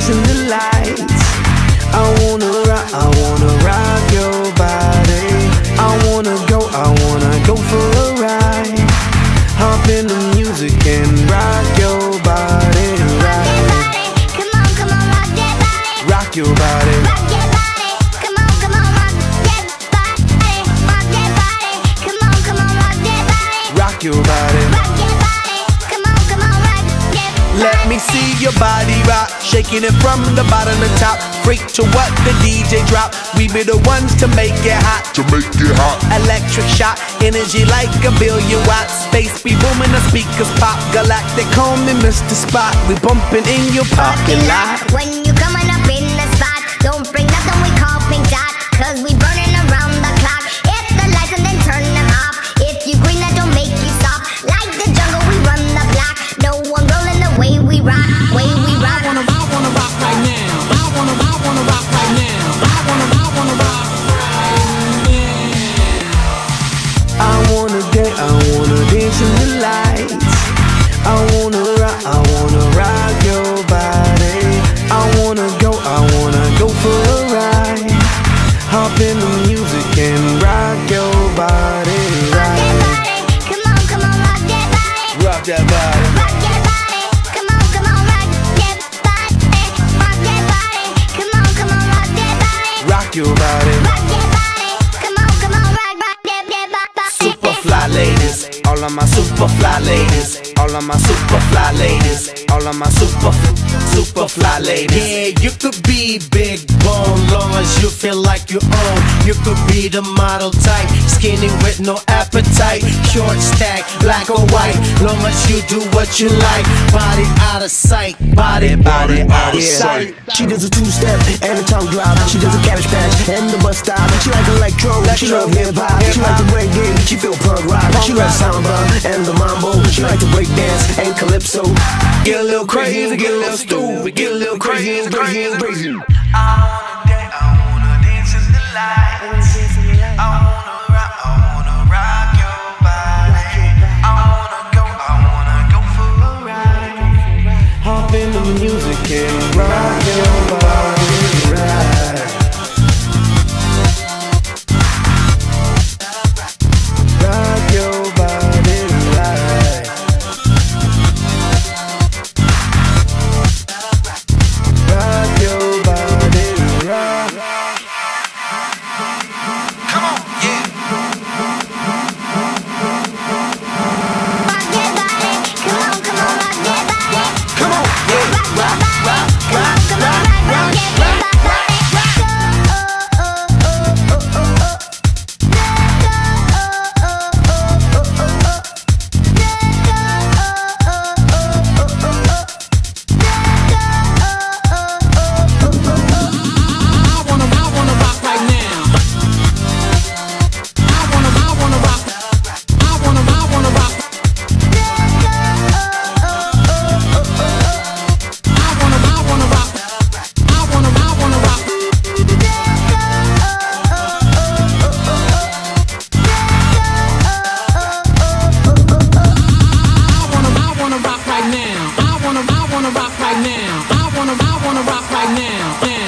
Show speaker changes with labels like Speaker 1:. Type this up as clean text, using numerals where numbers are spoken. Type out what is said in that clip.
Speaker 1: dance in the lights. I wanna rock your body. I wanna go for a ride. Hop in the music and rock your body, right.
Speaker 2: Come on, rock that body.
Speaker 1: Rock your body.
Speaker 2: Rock your body. Come on, rock that body. Rock that body. Come on, rock that body.
Speaker 1: Rock your body.
Speaker 2: Rock your body. Come on, rock that body.
Speaker 1: Let me see your body rock, shaking it from the bottom to top. Freak to what the DJ drop. We be the ones to make it hot. Electric shock, energy like 1,000,000,000 watts. Space be booming, the speakers pop. Galactic, call me Mr. Spot. We bumping in your parking lot.
Speaker 2: When you coming up in the spot, don't bring nothing we call pink dot, 'cause we burning around the clock. Hit the lights and then turn them off. If you green, that don't make you stop. Like the jungle, we run the block. No one rolling the way we rock, way we rock.
Speaker 3: I wanna rock right now. I wanna rock right now. I wanna rock right now.
Speaker 1: I wanna dance in the lights. I wanna rock your body. I wanna go for a ride. Hop in the music and rock your body, right.
Speaker 2: Come on, rock that body.
Speaker 1: Rock that body.
Speaker 2: Rock your body. Come on, rock that body. Rock that body. Come on, rock that body.
Speaker 1: Rock your body.
Speaker 2: Rock your body. Come on, rock that body.
Speaker 1: Super fly ladies, all of my super fly ladies, all of my super fly ladies, all of my super fly ladies.
Speaker 4: Yeah, you could be big bone, long as you feel like you own. You could be the model type, skinny with no appetite, short stack, black or white, long as you do what you like. Body out of sight, body out of sight.
Speaker 5: She does a two-step and a tongue drop. She does a cabbage patch and the bus stop. She like electro, she love hip-hop. She like the reggae, she feel punk rock. She loves samba and the mambo. She like to break dance and calypso.
Speaker 1: Get a little crazy, get a little stupid, get a little crazy.
Speaker 5: Crazy.
Speaker 1: I wanna dance in the lights. I wanna rock your body. I wanna go for a ride. Hop in the music and rock your body, right. Rock your body, right. Rock your body, right. Come on, yeah.
Speaker 2: Rock that body. Come on, rock that body.
Speaker 1: Come on, yeah.
Speaker 2: Rock that body. Come on, rock that body.
Speaker 3: I wanna rock right now.